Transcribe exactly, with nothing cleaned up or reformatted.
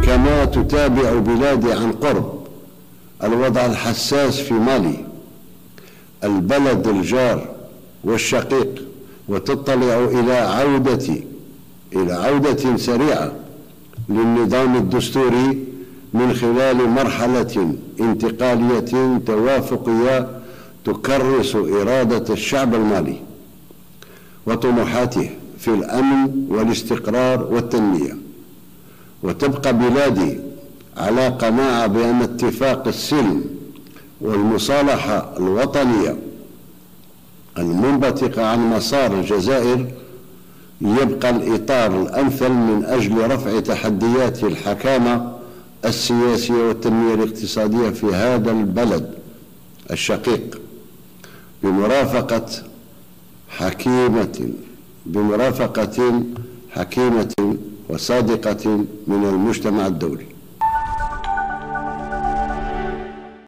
كما تتابع بلادي عن قرب الوضع الحساس في مالي البلد الجار والشقيق، وتطلع إلى عودة إلى عودة سريعة للنظام الدستوري من خلال مرحلة انتقالية توافقية تكرس إرادة الشعب المالي وطموحاته في الأمن والاستقرار والتنمية. وتبقى بلادي على قناعة بأن اتفاق السلم والمصالحة الوطنية المنبثقة عن مسار الجزائر يبقى الإطار الأمثل من أجل رفع تحديات الحكامة السياسية والتنمية الاقتصادية في هذا البلد الشقيق بمرافقة حكيمة بمرافقة حكيمة وصادقة من المجتمع الدولي.